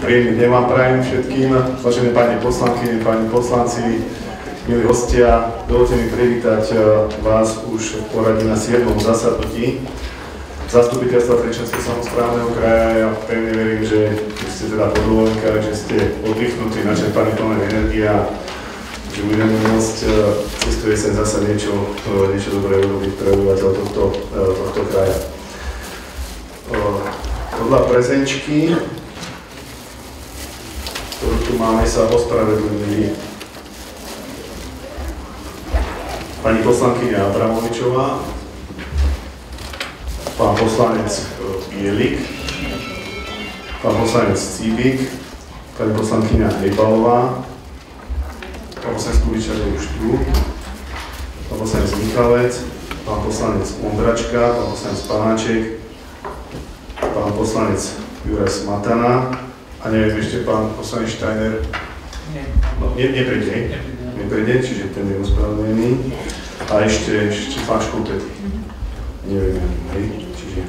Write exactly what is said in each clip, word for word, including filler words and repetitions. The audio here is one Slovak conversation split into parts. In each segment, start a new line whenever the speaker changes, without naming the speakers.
Príjemný deň vám prajem všetkým, vážené pani poslankyne, pani poslanci, milí hostia. Dovolte mi privítať vás už v poradí na siedmom zasadnutí Zastupiteľstva Trenčianskeho samosprávneho kraja. Ja pevne verím, že ste teda po dovolenkách, že ste oddychnutí, načerpaní plné energie a že budeme môcť cez jeseň zasa niečo, niečo dobré urobiť pre obyvateľov tohto, tohto kraja. Podľa prezenčky, ktorú tu máme, sa ospravedlnili pani poslankyňa Abramovičová, pán poslanec Bielik, pán poslanec Cíbik, pani poslankyňa Hejbalová, pán poslanec Kubičak je už tu, pán poslanec Michalec, pán poslanec Ondračka, pán poslanec Panáček, pán poslanec Juraj Smatana a neviem ešte pán poslanec Steiner. Nie. No, ne, nepríde, nepríde, čiže ten je ospravedlnený. A ešte, ešte pán Škultet. Neviem, hej, čiže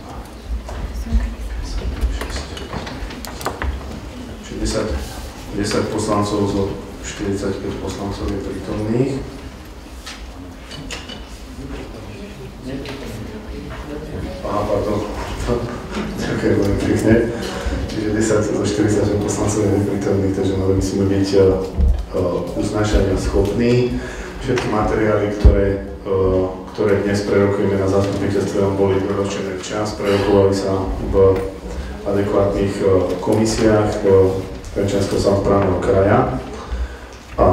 desať, desať poslancov zo štyridsaťpäť poslancov je prítomných. Aha, pardon. Ďakujem veľmi pekne. Čiže desať zo štyridsaťpäť poslancov je prítomných, takže mali musíme byť uh, uznášania schopní. Všetky materiály, ktoré, uh, ktoré dnes prerokujeme na zastupiteľstve, boli preročené včas, prerokovali sa v adekvátnych uh, komisiách uh, Trenčianskeho samosprávneho kraja. A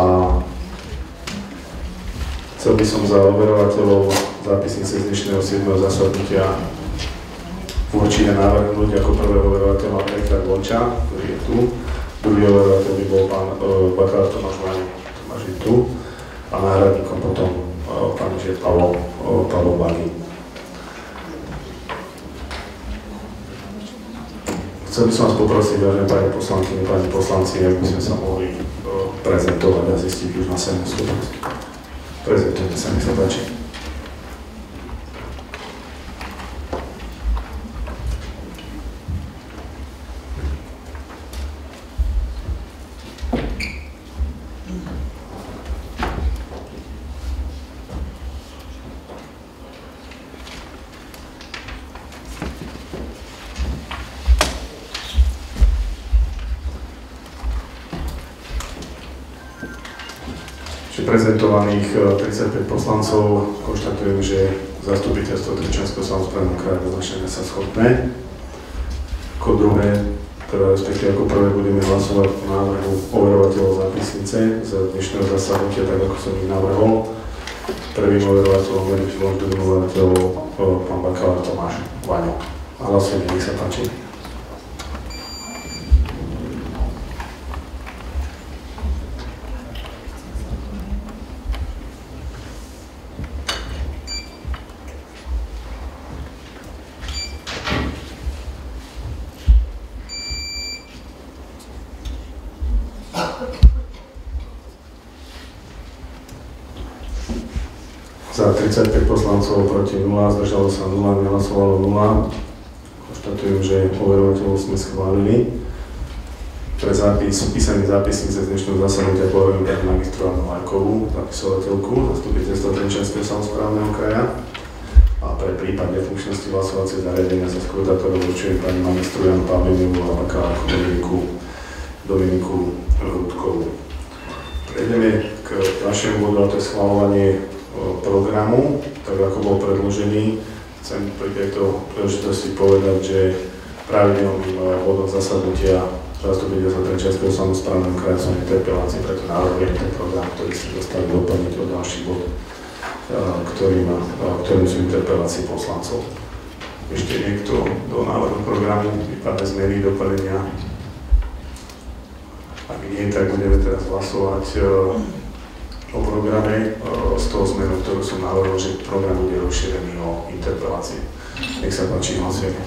chcel by som za overovateľov zápisnice z dnešného siedmeho zasadnutia určite navrhnúť ako prvého overovateľa Richard Vonča, ktorý je tu. Druhý overovateľ by bol pán uh, bakálár Tomáš Váňo, Tomáš je tu. A náhradníkom potom uh, pán Žiet Pavol, uh, Pavol Vány. Chcel by som vás poprosiť, vážené pani poslankyne, pani poslanci, ak by sme sa mohli uh, prezentovať a zistiť už na sajnú schopnosť. Prezentujte sa, nech sa páči. Prezentovaných tridsaťpäť poslancov konštatujem, že zastupiteľstvo Trenčianskeho samosprávneho kraja označené sa schopné. Ako druhé, teda respektíve ako prvé budeme hlasovať o návrhu overovateľov zápisnice z dnešného zasadnutia, tak ako som ich navrhol. Prvým overovateľom je druhým overovateľom pán bakálár Tomáš Váňo. Hlasujeme, nech sa páči. Za tridsaťpäť poslancov, proti nula, zdržalo sa nula, nehlasovalo nula. Konštatujem, že overovateľov sme schválili. Pre zápis, písaný zápisník z dnešného zasadnutia poverím pani magistru Annu Markovú, zapisovateľku zastupiteľstva Trenčianskeho samosprávneho kraja. A pre prípad nefunkčnosti hlasovacieho zariadenia za skrutátorov určujem pani magistru Janu Pavliniovú a bakálárku Dominiku, Dominiku Rudkovú. Prejdeme k ďalšiemu bodu, a to je schvaľovanie programu, tak ako bol predložený. Chcem pri tejto príležitosti povedať, že pravidelným bodom zasadnutia zastupiteľstva Trenčianskeho samosprávneho kraja sú interpelácie, preto navrhujem ten program, ktorý si dostali doplniť o ďalší bod, ktorým, ktorým sú interpelácie poslancov. Ešte niekto do návrhu programu, prípadne zmeny, doplnenia? Ak nie, tak budeme teraz hlasovať o programe z toho zmenu, ktorú som navrhol, že program bude rozšírený o interpelácie. Nech sa páči, hlasujeme.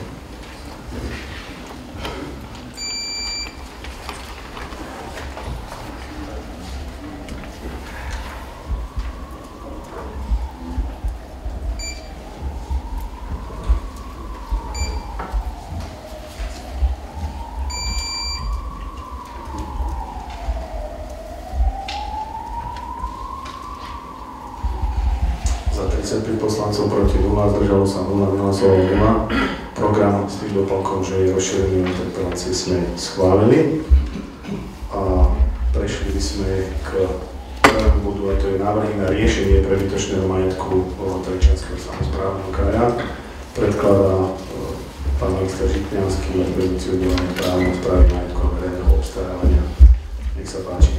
tridsaťpäť poslancov proti nula, zdržalo sa nula, nehlasovalo nula. Program s tým doplnkom, že je rozšírený o interpelácie, sme schválili. A prešli by sme k prvému bodu, a to je návrhy na riešenie prebytočného majetku Trenčianskeho samosprávneho kraja. Predkladá pán minister Žitňanský a vedúci oddelenia právnej správy majetku a verejného obstarávania. Nech sa páči.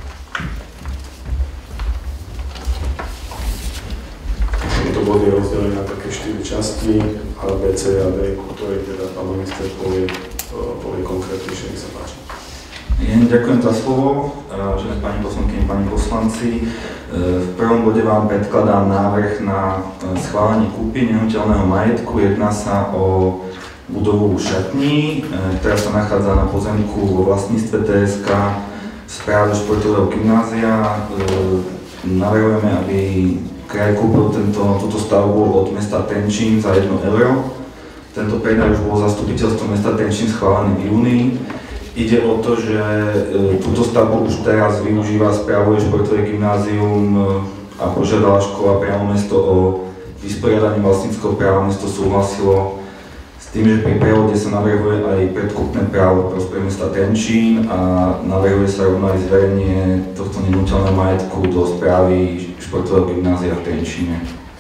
Tento bod je rozdelený na také štyri časti, A, B, C a D, ktoré teda pán minister povie, povie konkrétnejšie. Nech sa páči.
Ďakujem za slovo, vážené pani poslankyne, pani poslanci. V prvom bode vám predkladám návrh na schválenie kúpy nehnuteľného majetku. Jedná sa o budovu šatní, ktorá sa nachádza na pozemku vo vlastníctve té es ká Správe športového gymnázia. Navrhujeme, aby kraj kúpil tento, túto stavbu od mesta Trenčín za jedno euro. Tento predaj už bol zastupiteľstvom mesta Trenčín schválený v júni. Ide o to, že e, túto stavbu už teraz využíva Správové športové gymnázium e, a požiadala škola priamo mesto o vysporiadanie vlastníckeho práva. Mesto súhlasilo s tým, že pri prevode sa navrhuje aj predkupné právo v prospech mesta Trenčín a navrhuje sa rovno aj zverejnenie tohto nehnuteľného majetku do Správy športového gymnázia v Trenčíne.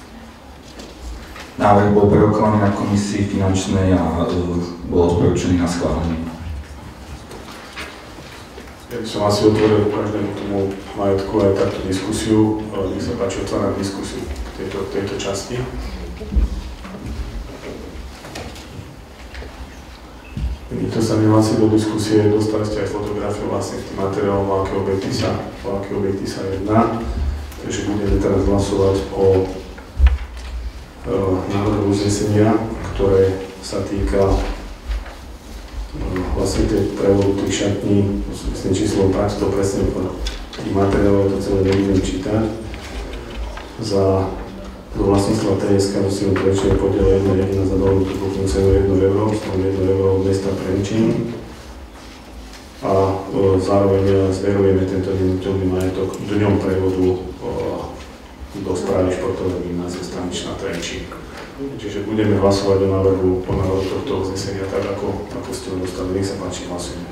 Návrh bol prerokovaný na komisii finančnej a e, bol odporúčený na schválenie.
Ja by som asi otvoril každému tomu majetku aj takto diskusiu. Nech sa páči, otváram diskusiu k tejto, tejto časti. Nikto sa nehlási do diskusie, dostali ste aj fotografiu vlastne tým materiálom, o aké objekty sa, o aké objekty sa jedná. Takže budeme teraz hlasovať o e, návrhu uznesenia, ktoré sa týka vlastne tie prevodu tých šatní, myslím číslo práve to presne v tých materiálov, to celé nebudem čítať. Za do vlastníctva té es ká musíme prečne podiel jedna jediná za dohodnutú kúpnu cenu jedno euro, z toho jedno euro od mesta Trenčín. A o, zároveň zverujeme tento nehnuteľný majetok dňom prevodu o, do Správy športového gymnázia Staničná Trenčín. Čiže budeme hlasovať o návrhu, o návrhu tohto uznesenia tak, ako, ako ste ho dostali. Nech sa páči, hlasujeme.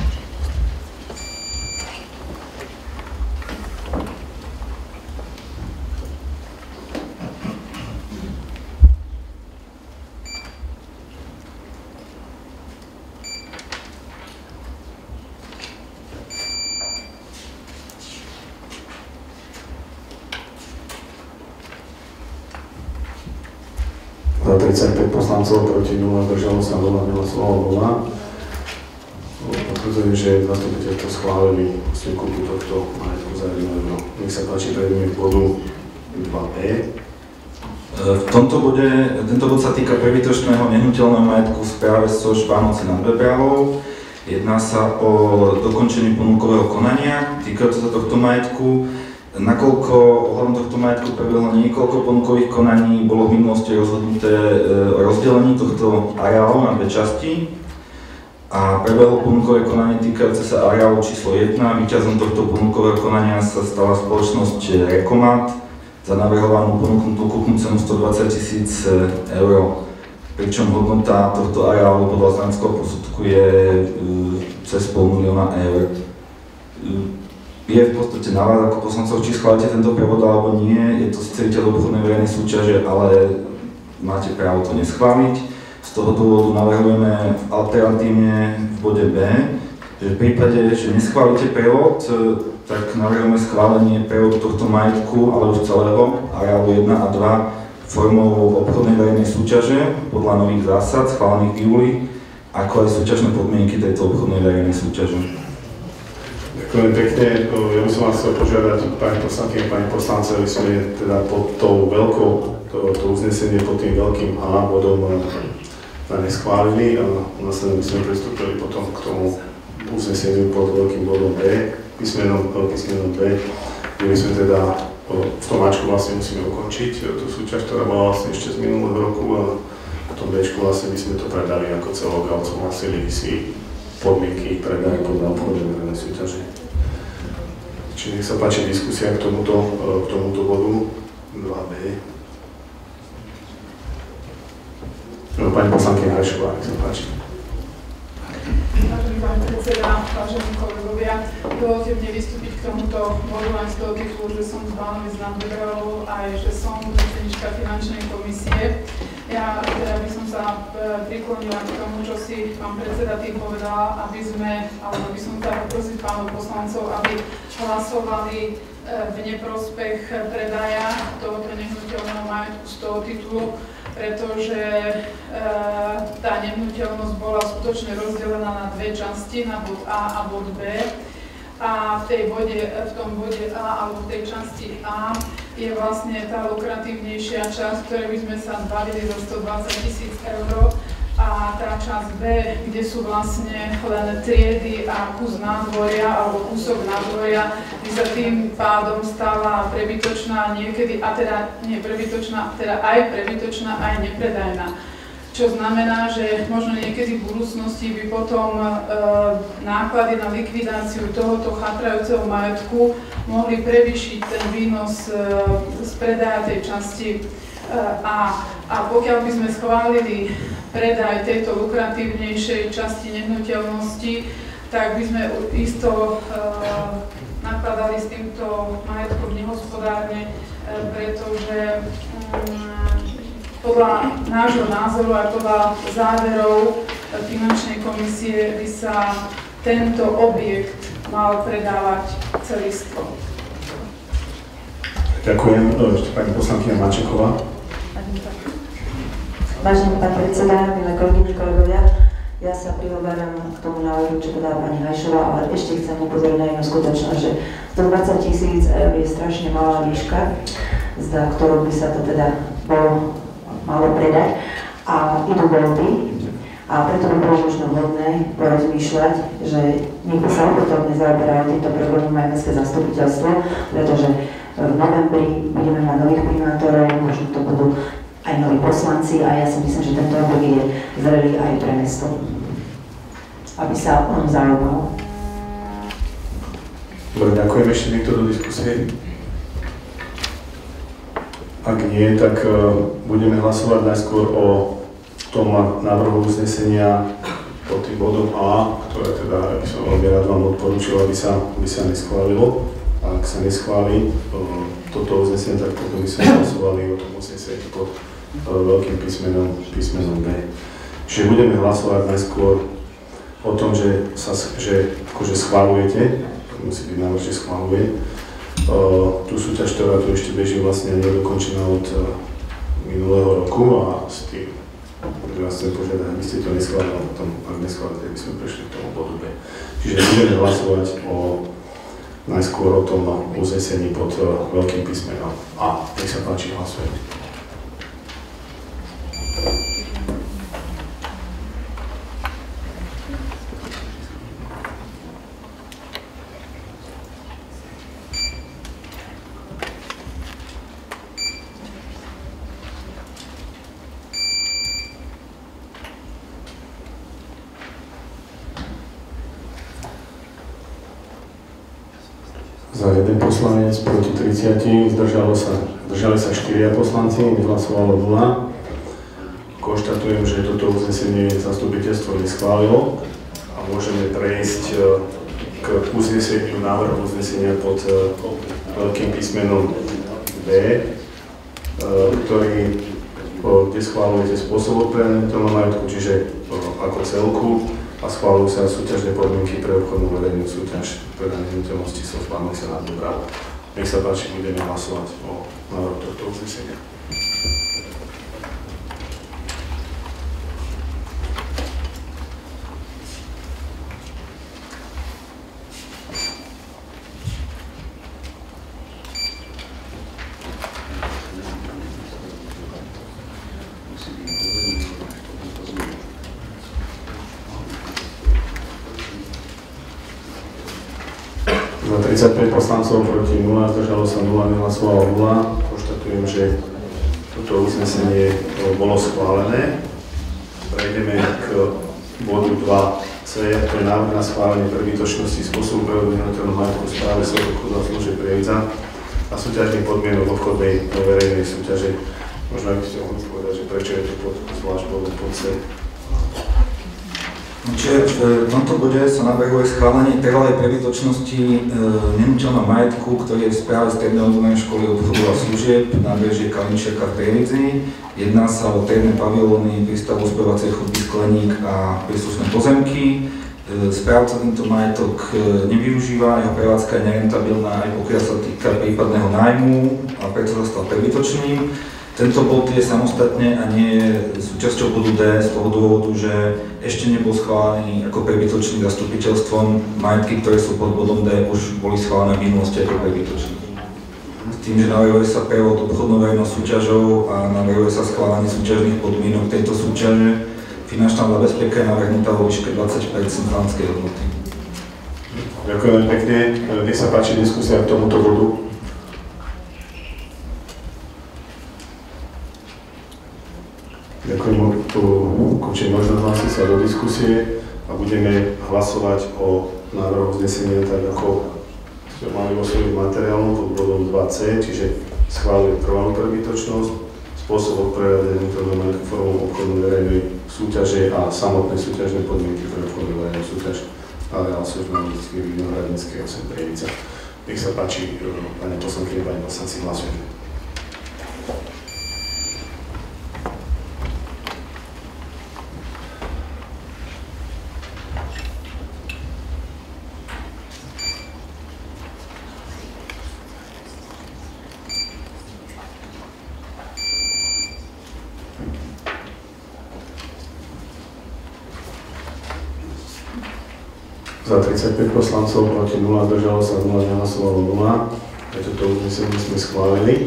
tridsaťpäť poslancov proti nula, zdržalo sa nula, nehlasovalo nula. Potvrdzujem, že zastupiteľstvo schválili kúpu tohto majetku za jedno euro. Nech sa páči, prejdeme k bodu dva bé.
V tomto bode, tento bod sa týka prebytočného nehnuteľného majetku v správe SOŠ Vánoce nad Bebravou. Jedná sa o dokončenie ponukového konania týkajúce sa tohto majetku. Nakoľko ohľadom tohto majetku prebehlo niekoľko ponukových konaní, bolo v minulosti rozhodnuté o rozdelení tohto areálu na dve časti a prebehlo ponukové konanie týkajúce sa areálu číslo jedna. Víťazom tohto ponukového konania sa stala spoločnosť Rekomat za navrhovanú ponúknutú kúpnu cenu stodvadsať tisíc eur, pričom hodnota tohto areálu podľa znaleckého posudku je cez pol milióna eur. Je v podstate na vás ako poslancov, či schválite tento prevod alebo nie. Je to síce víťaz obchodnej verejnej súťaže, ale máte právo to neschváliť. Z toho dôvodu navrhujeme alternatívne v bode B, že v prípade, že neschválite prevod, tak navrhujeme schválenie prevodu tohto majetku, ale už celého, areálu jeden a dva, formou obchodnej verejnej súťaže podľa nových zásad schválených v júli, ako aj súťažné podmienky tejto obchodnej verejnej súťaže.
Ďakujem pekne. Ja by som vás chcel požiadať, pani poslankyne, pani poslanci, aby sme teda pod tou veľkou, to, to uznesenie pod tým veľkým A bodom neschválili a následne by sme pristúpili potom k tomu uzneseniu pod veľkým bodom B, písmenom, písmenom B, kde by sme teda v tom Ačku vlastne musíme ukončiť tú súťaž, ktorá bola vlastne ešte z minulého roku a v tom Bčku vlastne by sme to predali ako celok a odsúhlasili si podmienky predajú podľa obchodnej verejnej súťaže. Čiže nech sa páči diskusia k tomuto, k tomuto bodu dva bé. Pani poslankyňa Hajšová, nech sa páči.
Vážený pán predseda, vážení kolegovia, dovolte mne vystúpiť k tomuto bodu len z toho titulu, že som z Bánovy z Nadbebralov a že som predsednička finančnej komisie. Ja teda by som sa priklonila k tomu, čo si pán predseda tým povedala, aby sme, alebo by som teda poprosiť pánov poslancov, aby hlasovali v neprospech predaja tohoto nehnuteľného majetku z toho titulu, pretože e, tá nehnuteľnosť bola skutočne rozdelená na dve časti, na bod A a bod B. A v, tej bode, v tom bode A alebo v tej časti A je vlastne tá lukratívnejšia časť, ktoré by sme sa zbavili za stodvadsať tisíc eur. A tá časť B, kde sú vlastne len triedy a kus nádvoria alebo kúsok nádvoria, by sa tým pádom stala prebytočná niekedy, a teda nie prebytočná, teda aj prebytočná, aj nepredajná. Čo znamená, že možno niekedy v budúcnosti by potom e, náklady na likvidáciu tohoto chatrajúceho majetku mohli prevýšiť ten výnos e, z predaja tej časti e, A. A pokiaľ by sme schválili predaj tejto lukratívnejšej časti nehnuteľnosti, tak by sme isto e, nakladali s týmto majetkom nehospodárne, e, pretože um, podľa nášho názoru a podľa záverov finančnej komisie by sa tento objekt mal predávať celistvo.
Ďakujem. Ešte pani poslankyňa Mačeková.
Vážený pán predseda, milé kolegyne, kolegovia, ja sa prihováram k tomu návrhu, čo podala pani Hajšová, ale ešte chcem upozorniť na jednu skutočnosť, že stodvadsať tisíc eur je strašne malá výška, za ktorou by sa to teda bolo, malo predať a idú voľby a preto by bolo možno vhodné porozmýšľať, že niekto sa opätovne zaoberajú týmto problémom aj mestské zastupiteľstvo, pretože v novembri budeme mať nových primátorov, možno to budú aj noví poslanci a ja si myslím, že tento objekt je zrelý aj pre mesto, aby sa on zaujímal.
Dobre, ďakujem. Ešte niekto do diskusie? Ak nie, tak uh, budeme hlasovať najskôr o tom návrhu uznesenia pod tým bodom A, ktoré teda, by som veľmi rád vám odporúčil, aby sa, aby sa neschválilo. A ak sa neschváli uh, toto uznesenie, tak potom by sme hlasovali o tom uznesení pod veľkým písmenom, písmenom B. Čiže budeme hlasovať najskôr o tom, že, sa, že akože schválujete, to musí byť návrh, že schváluje, uh, tú súťaž, ktorá tu ešte beží, vlastne nedokončená od uh, minulého roku a s tým, že vás chcem požiadať, aby ste to neschválili, a potom, ak neschválili, tak by sme prešli k tomu bodu B. Čiže budeme hlasovať o, najskôr o tom uznesení pod uh, veľkým písmenom A. Nech sa páči, hlasujeme. Za jeden poslanec, proti tridsiatim, zdržalo sa, zdržali sa štyria poslanci, nehlasovalo nula. Konštatujem, že toto uznesenie zastupiteľstvo neschválilo a môžeme prejsť k uzneseniu, návrhu uznesenia pod veľkým písmenom B, ktorý, kde schválujete spôsob predajného majetku, čiže ako celku, a schváľujú sa súťažné podmienky pre obchodnú verejnú súťaž predanej nehnuteľnosti so Bánovy sa Nadbebralov. Nech sa páči, budeme hlasovať o návrhu tohto uznesenia. Za tridsaťpäť poslancov, proti nula, zdržalo sa nula, nehlasovalo nula. Konštatujem, že toto uznesenie bolo schválené. Prejdeme k bodu dva C, to je návrh na schválenie prebytočnosti spôsobu prevodu nehnuteľného majetku správe obchodu a služieb Prievidza a súťažných podmienok obchodnej verejnej súťaže Možno aj by ste mohli povedať, že prečo je to pod zvlášť bodom pod C.
Čiže v tomto bode sa navrhuje schválenie trvalej prebytočnosti e, nehnuteľného majetku, ktorý je v správe Strednej odbornej školy obchodu a služieb nábrežie Kalinčiaka v Prievidzi. Jedná sa o térne pavilóny, prístavu zbrojovacej chodby skleník a príslušné pozemky. E, správca tento majetok e, nevyužíva, jeho prevádzka je nerentabilná, aj pokiaľ sa týka prípadného nájmu a preto sa stal prebytočným. Tento bod je samostatne a nie je súčasťou bodu D z toho dôvodu, že ešte nebol schválený ako prebytočný zastupiteľstvom. Majetky, ktoré sú pod bodom D, už boli schválené v minulosti ako prebytočné. S tým, že navrhuje sa prevod obchodnou-verejnou súťažou a navrhuje sa schválenie súťažných podmienok tejto súťaže, finančná zabezpeka je navrhnutá vo výške dvadsať percent planskej hodnoty.
Ďakujem pekne. Nech sa páči diskusia k tomuto bodu. Ďakujem, končím možnosť hlásiť sa do diskusie a budeme hlasovať o návrhu uznesenia tak, ako sme mali vo svojich materiálom pod bodom dva C, čiže schváliť trvalú prebytočnosť, spôsob odprevádania nehnuteľného majetku formou obchodnej verejnej súťaže a samotné súťažné podmienky pre obchodnú verejnú súťaž areál Službanovickej Vinohradníckej osem Prievidza. Nech sa páči, pani poslankyne, pani poslanci, hlasujeme. Za tridsaťpäť poslancov, proti nula, zdržalo sa nula, nehlasovalo nula. Takže to uznesenie sme schválili.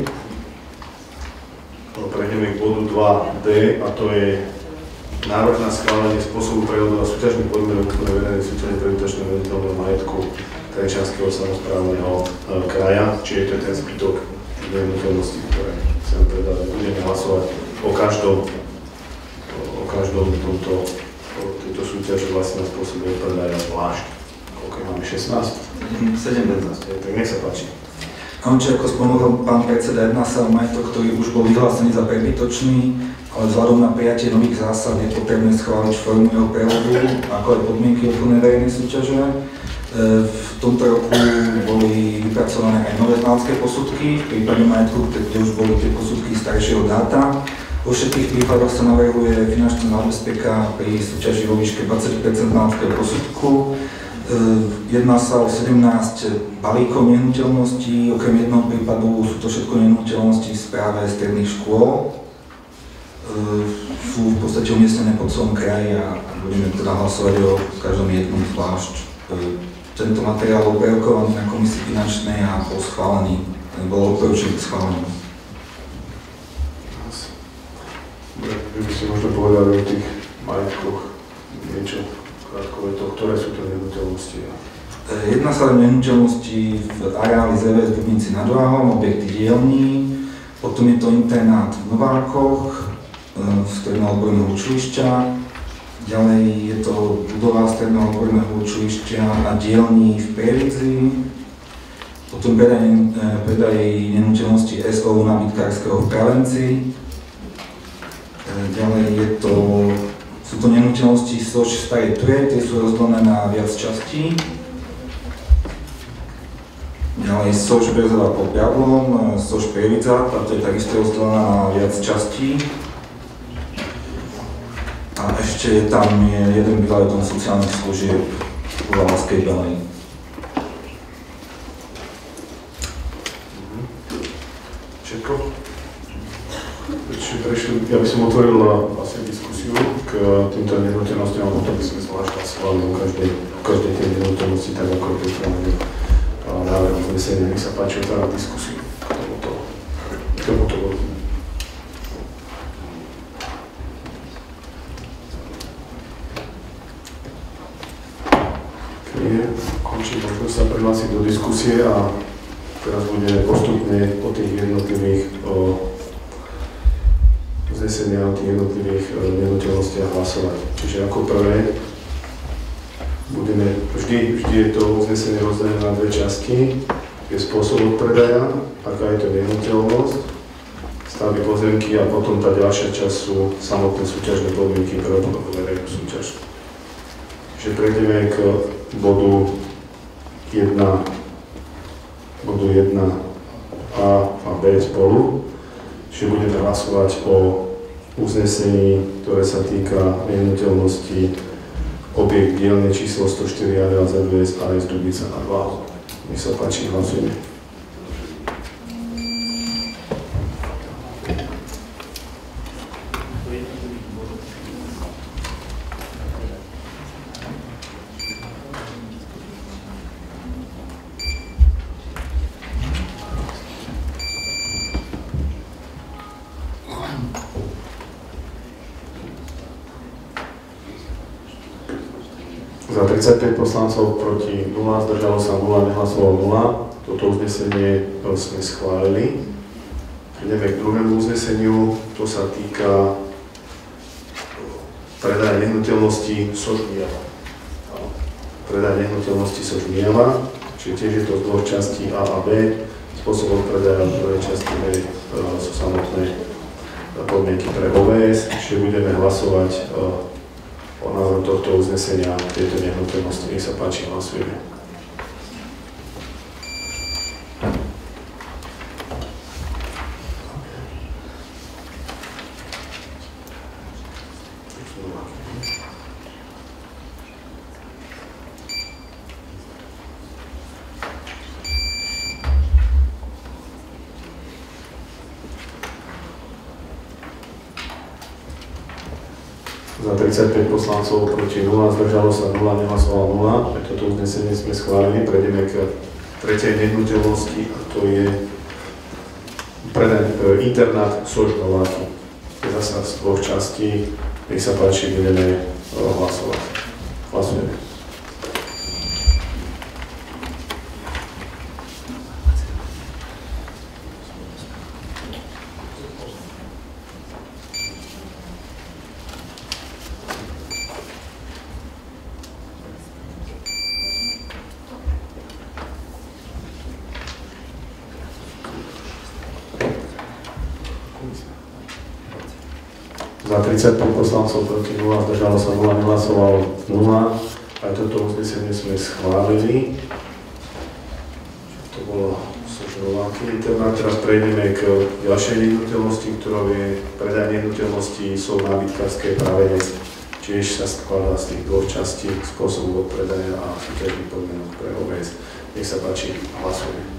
Prejdeme k bodu dva D a to je návrh na schválenie spôsobu prevodu a súťažných podmienok na verejnej súťaže prebytočného nehnuteľného majetku Trenčianskeho samosprávneho kraja, čiže to je ten zbytok nehnuteľností, ktoré chcem predať. Budeme hlasovať o každom, o každom tomto tejto súťaže vlastne na spôsobe predaja zvlášť. Koľko máme? šestnásť?
sedemnásť.
Tak nech sa páči.
Čiže ako spomenul pán predseda, jedná sa o majetok, ktorý už bol vyhlásený za prebytočný, ale vzhľadom na prijatie nových zásad je potrebné schváliť formu jeho prevodu, ako aj podmienky obchodnej verejnej súťaže. V tomto roku boli vypracované aj nové znalecké posudky, v prípade majetku, kde už boli tie posudky staršieho dáta. Vo všetkých prípadoch sa navrhuje finančná zabezpeka pri súťaži vo výške dvadsať percent znaleckého posudku. Jedná sa o sedemnásť balíkov nehnuteľností, okrem jednoho prípadu sú to všetko nehnuteľnosti v správe stredných škôl. Sú v podstate umiestnené po celom kraji a budeme teda hlasovať o každom jednom zvlášť. Tento materiál bol prerokovaný na komisii finančnej a bol schválený, bol odporúčaný k schváleniu.
Vy by ste možno povedali o tých majetkoch niečo krátko, to, ktoré sú to nehnuteľnosti?
Jedná sa o nehnuteľnosti v areáli zet vé es v Dubnici nad Váhom, objekty dielní, potom je to internát v Novákoch, stredného odborného učilišťa, ďalej je to budova stredného odborného učilišťa a dielní v Prievidzi, potom predaj, predaj nehnuteľnosti es ó nábytkárskeho v Pravenci. Ďalej je to, sú to nehnuteľnosti SOŽ Starej Tuje, tie sú rozdelené na viac častí. Ďalej SOŽ Brezová pod Pavlom, SOŽ Prievidza, táto je takisto rozdelená na viac častí. A ešte tam je jeden bývalý dom sociálnych služieb v Valaskej Belej.
Všetko? Prešli, ja by som otvoril vlastne diskusiu k týmto nehnuteľnostiam, a potom by sme zvlášť hlasovali o každej, o každej tej nehnuteľnosti, tak ako je pripravený návrh uznesenia. Nech sa páči, otváram diskusiu k tomuto, k tomuto bodu. Končím možnosť sa prihlásiť do diskusie a teraz budeme postupne o tých jednotlivých o, uznesenia o tých jednotlivých nehnuteľnostiach hlasovať. Čiže ako prvé budeme, vždy, vždy je to uznesenie rozdelené na dve časti. Je spôsob odpredaja, aká je to nehnuteľnosť, stavby pozemky a potom tá ďalšia časť sú samotné súťažné podmienky pre verejnú súťaž. Čiže prejdeme k bodu jedna, bodu jedna A a B spolu. Čiže budeme hlasovať o uznesení, ktoré sa týka nehnuteľnosti objekt dielne číslo sto štyri areál zet vé es á es Dubica nad Váhom. Nech sa páči, hlasujeme. Za tridsaťpäť poslancov, proti nula, zdržalo sa nula, nehlasovalo nula. Toto uznesenie sme schválili. Ideme k druhému uzneseniu, to sa týka predaja nehnuteľnosti Sožmiava. Predaj nehnuteľnosti Sožmiava, čiže tiež je to z dvoch častí A a B. Spôsobom predaja v prvej časti B sú samotné podmienky pre ó vé es, čiže budeme hlasovať o návrhu tohto uznesenia tejto nehnuteľnosti. Nech sa páči, hlasujeme. Za tridsaťpäť poslancov, proti nula, zdržalo sa nula, nehlasovalo nula. Toto uznesenie sme schválili. Prejdeme k tretej nehnuteľnosti a to je predaj internát Sožnováky. Je zasa z dvoch častí. Nech sa páči, budeme hlasovať. Hlasujeme. Za tridsaťpäť poslancov, proti nula, zdržalo sa nula, nehlasovalo nula. Aj toto uznesenie sme schválili. To bolo Sožnováky internát. Teraz prejdeme k ďalšej nehnuteľnosti, ktorou je predaj nehnuteľnosti Sol nábytkárskej Pravenec. Tiež sa skladá z tých dvoch častí, spôsobu od predaja a súťažných podmienok pre ó vé es. Nech sa páči, hlasujeme.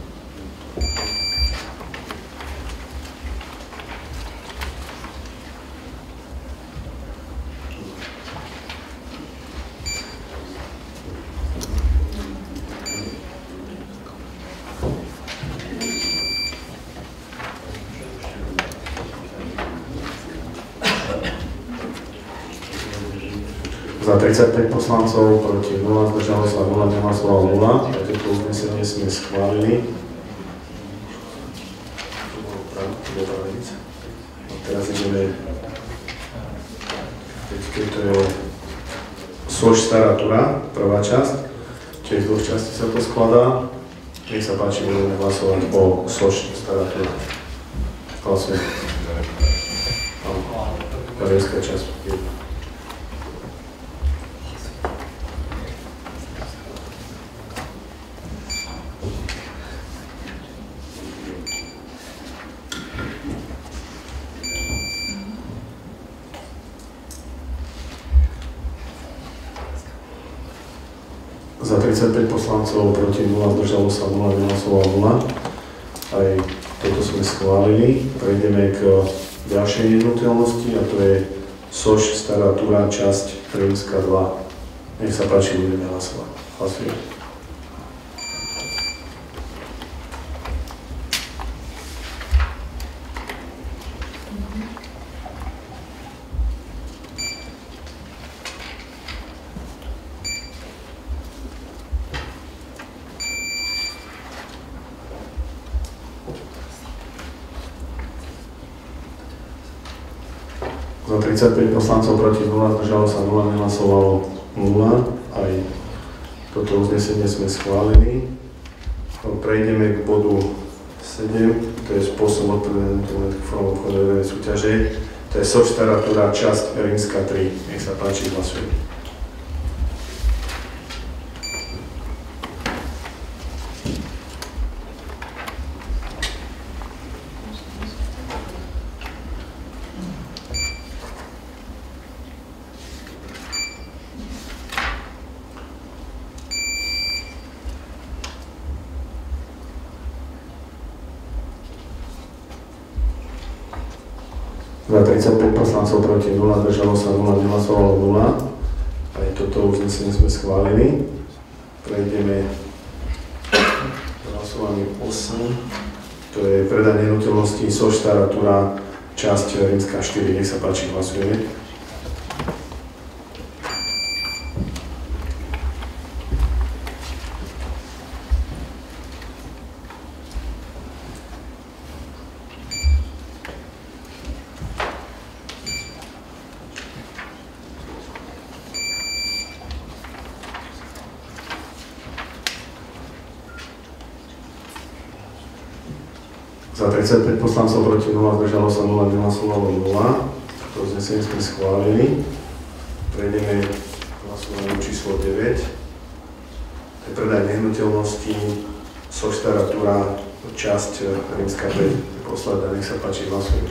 Za tridsaťpäť poslancov, proti nula, zdržalo sa nula, nehlasovalo nula. A toto uznesenie sme schválili. A teraz ideme, to je Sož Stará Tura, prvá časť. Čiže z dvoch častí sa to skladá. Nech sa páči, budeme hlasovať o Sož Stará Tura. Hlasujeme. Kariérska časť. Za tridsaťpäť poslancov, proti nula, zdržalo sa nula, nehlasovalo nula. Aj toto sme schválili. Prejdeme k ďalšej nehnuteľnosti a to je Sož Stará Tura, časť Rímska dva. Nech sa páči, budeme hlasovať. Hlasujeme. Za tridsaťpäť poslancov, proti nula, zdržalo sa nula, nehlasovalo nula. Aj toto uznesenie sme schválili. Prejdeme k bodu sedem, to je spôsob odpovedania formou obchodnej súťaže. To je SOŠ Stará Turá, časť Rímska tri. Nech sa páči, hlasujem. Za tridsaťpäť poslancov proti nula, zdržalo sa nula, nehlasovalo nula. Aj toto uznesenie sme schválili. Prejdeme k hlasovaniu osem. To je predaj nehnuteľností SOŠ Stará Turá, časť Rímska štyri. Nech sa páči, hlasujeme. Za tridsaťpäť poslancov proti nula, zdržalo sa nula, nehlasovalo nula. To uznesenie sme schválili. Prejdeme k hlasovaniu číslo deväť. To je predaj nehnuteľností SOŠ Stará Turá, časť Rímska päť. Posledná, nech sa páči, hlasujeme.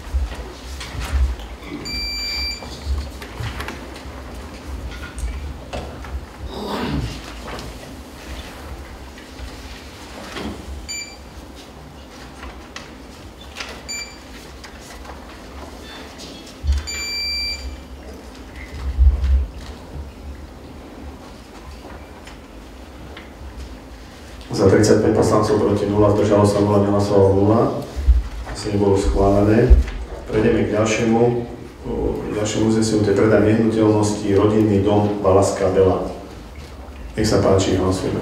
Za tridsaťpäť poslancov proti nula, zdržalo sa nula, nehlasovalo nula. Asi nebolo schválené. Prejdeme k ďalšiemu, k ďalšiemu uzneseniu, to je predaj nehnuteľnosti rodinný dom Balaská Bela. Nech sa páči, hlasujeme.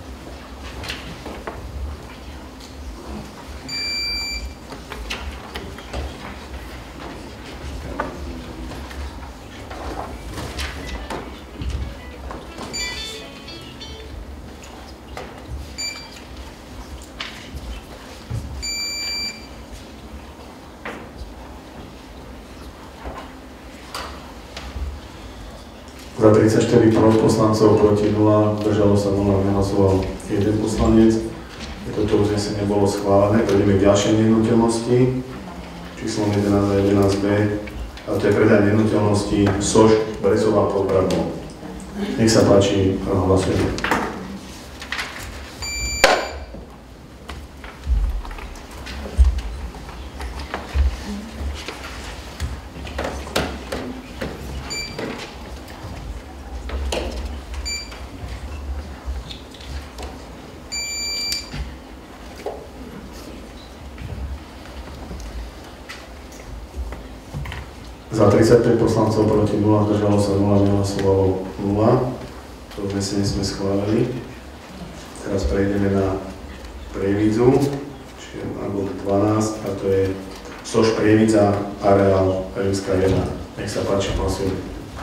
Za tridsaťštyri poslancov proti nula, zdržalo sa nula, nehlasoval jeden poslanec. Toto uznesenie bolo schválené. Prejdeme k ďalšej nehnuteľnosti, číslom jedenásť a jedenásť bé, a to je predaj nehnuteľnosti SOŠ Brezová pod Bradou. Nech sa páči, hlasujeme. Za tridsaťpäť poslancov proti nula, zdržalo sa nula, nehlasovalo nula. To uznesenie sme schválili. Teraz prejdeme na Prievidzu, čiže na bod dvanásť, a to je SOŠ Prievidza, areál Rímska jedna. Nech sa páči, hlasujeme.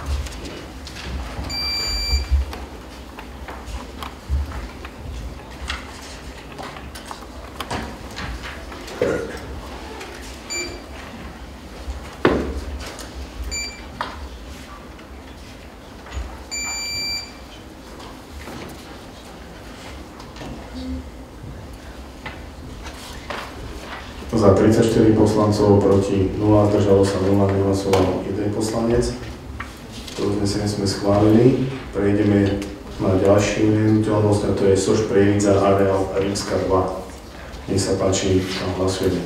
Za tridsaťštyri poslancov proti nula, zdržalo sa nula, nehlasoval jeden poslanec. To uznesenie sme schválili. Prejdeme na ďalšiu nehnuteľnosť, a to je SOŠ Prievidza, areál Rímska dva. Nech sa páči, hlasujeme.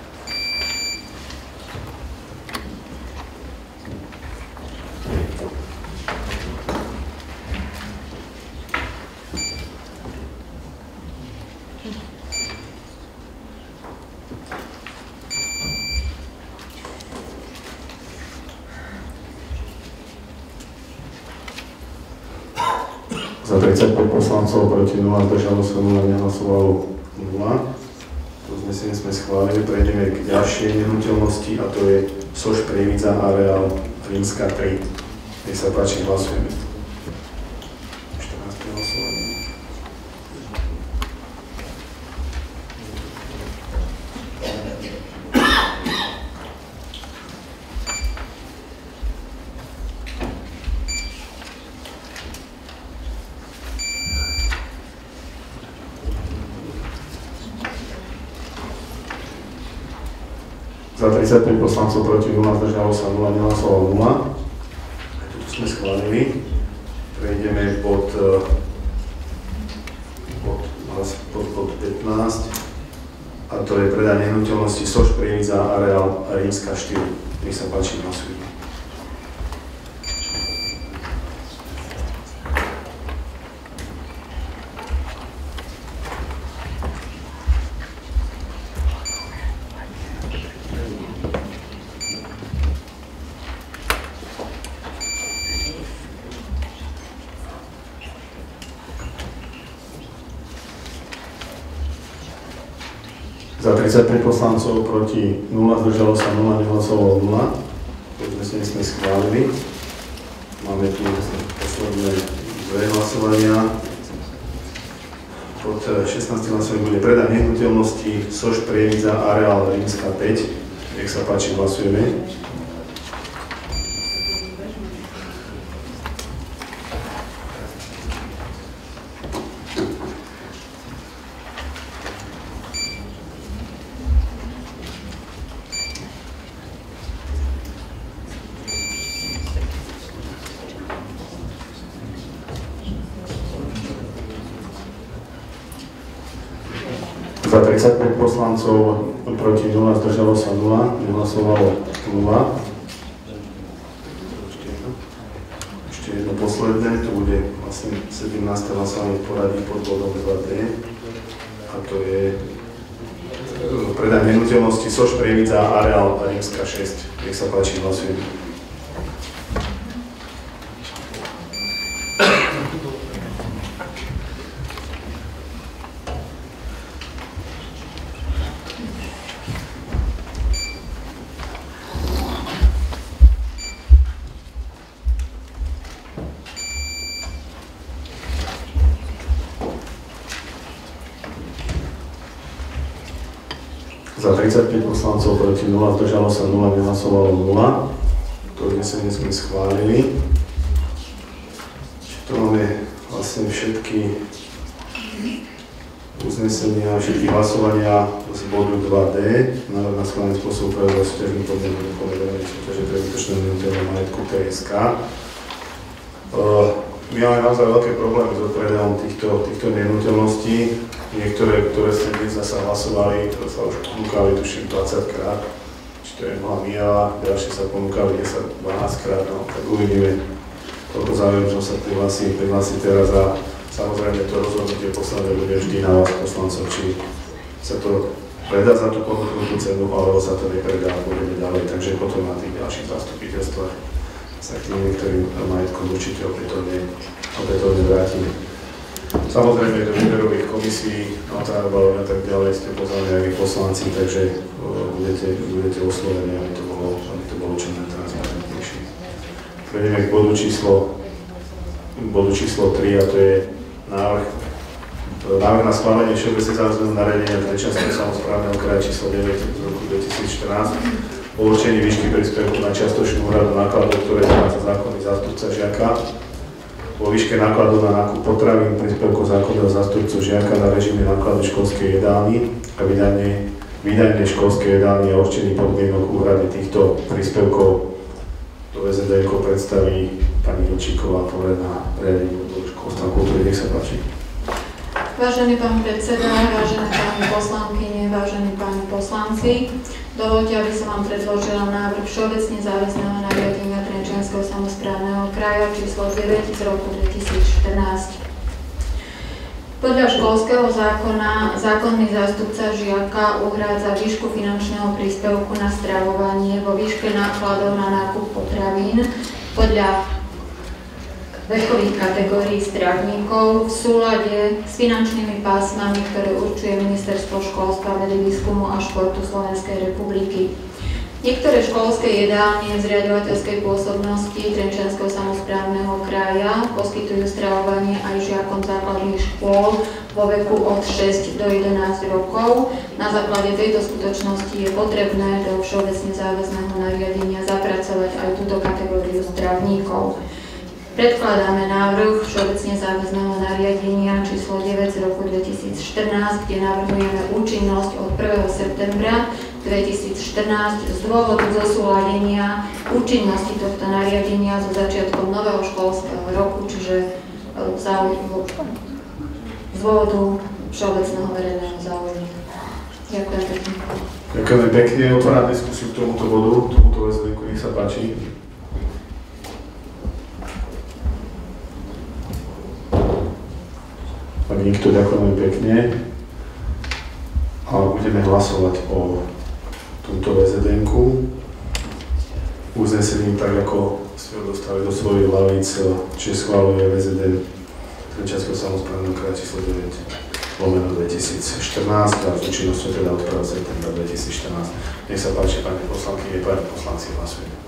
Za tridsaťpäť poslancov proti nula, zdržalo sa nula, nehlasovalo nula. To uznesenie sme schválili. Prejdeme k ďalšej nehnuteľnosti, a to je SOŠ Prievidza, areál Rímska tri. Nech sa páči, hlasujeme. štrnáste hlasovanie. Za tridsaťpäť poslancov, proti nula, zdržalo sa nula, nehlasovalo nula. Aj toto sme schválili. Prejdeme pod, pod, pod, pod pätnásť. A to je predaj nehnuteľnosti SOŠ Prievidza areál Rímska štyri. Nech sa páči, hlasujeme. Za tridsaťpäť poslancov, proti nula, zdržalo sa nula, nehlasovalo nula. Uznesenie sme schválili. Máme tu posledné dve hlasovania. Pod šestnástym hlasovaním bude predaj nehnuteľnosti SOŠ Prievidza areál Rímska päť. Nech sa páči, hlasujeme. Za tridsaťpäť poslancov, proti nula, zdržalo sa nula, nehlasovalo nula. Ešte jedno. Ešte jedno posledné, to bude vlastne sedemnáste hlasovanie v poradí pod bodom dva D. A to je predaj nehnuteľnosti SOŠ Prievidza areál Rímska šesť. Nech sa páči, hlasujeme. Za tridsaťpäť poslancov, proti nula, zdržalo sa nula, nehlasovalo nula. To uznesenie sme schválili. Tu máme vlastne všetky uznesenia, všetky hlasovania z bodu dva D. Návrh na schválenie spôsobu pravidla súťažných podmienok povedané súťaže pre výtočné nehnuteľné majetku T S K. My máme naozaj veľké problémy s odpredajom týchto, týchto nehnuteľností. Niektoré, ktoré ste dnes zasa hlasovali, to sa už ponúkali tuším dvadsať krát, či to je Malá Mijava, ďalšie sa ponúkali desať dvanásť krát, no tak uvidíme, koľko záujem sa prihlási, prihlási teraz a samozrejme to rozhodnutie posledné bude vždy na vás poslancov, či sa to predá za tú ponúknutú cenu, alebo sa to nepredá a budeme ďalej, takže potom na tých ďalších zastupiteľstvách sa k tým niektorým majetkom určite opätovne, opätovne vrátime. Samozrejme do výberových komisí, notárov a tak ďalej ste pozvali aj vy poslanci, takže budete, budete oslovení, aby to bolo, aby to bolo čo najtransparentnejšie. Prejdeme k bodu číslo, bodu číslo tri, a to je návrh, návrh na schválenie všeobecne záväzného nariadenia Trenčianskeho samosprávneho kraja číslo deväť z roku dvetisícštrnásť o určení výšky príspevku na čiastočnú úhradu nákladov, ktoré vymáha zákonný zástupca žiaka, vo výške nákladov na nákup potravín, príspevkov zákonného zástupcu žiaka na režime nákladu školskej jedálny a vydanie, vydanie školskej jedálny a určení podmienok úhrady týchto príspevkov. Do vé zet dé predstaví pani Jočíková, poverená riadeniu školstva kultúry. Nech sa páči.
Vážený pán predseda, vážené pani poslankyne, vážení páni poslanci, dovoľte, aby som vám predložila návrh všeobecne záväzného nariadenia Trenčianskeho samosprávneho kraja číslo deväť z roku dvetisícštrnásť. Podľa školského zákona zákonný zástupca žiaka uhrádza výšku finančného príspevku na stravovanie vo výške nákladov na nákup potravín podľa vekových kategórií stravníkov v súlade s finančnými pásmami, ktoré určuje Ministerstvo školstva, vedy, výskumu a športu Slovenskej republiky. Niektoré školské jedálne v zriaďovateľskej pôsobnosti Trenčianskeho samosprávneho kraja poskytujú stravovanie aj žiakom základných škôl vo veku od šesť do jedenásť rokov. Na základe tejto skutočnosti je potrebné do všeobecne záväzného nariadenia zapracovať aj túto kategóriu stravníkov. Predkladáme návrh všeobecne záväzného nariadenia číslo deväť z roku dvetisícštrnásť, kde navrhujeme účinnosť od prvého septembra dvetisícštrnásť z dôvodu zosúladenia účinnosti tohto nariadenia so začiatkom nového školského roku, čiže z dôvodu všeobecného verejného záujmu. Ďakujem pekne.
Ďakujem pekne. Otváram diskusiu k tomuto bodu, k tomuto väzbenku, nech sa páči. Ak nikto, ďakujeme pekne. A budeme hlasovať o tomto vé zet enku. Uznesením, tak ako ste ho dostali do svojich hlavíc, čiže schváluje vé zet en Trenčianskeho samosprávneho kraja číslo deväť lomeno dvetisícštrnásť a s účinnosťou teda od prvého septembra dvetisícštrnásť. Nech sa páči, pani poslankyne, pani poslanci, hlasujeme.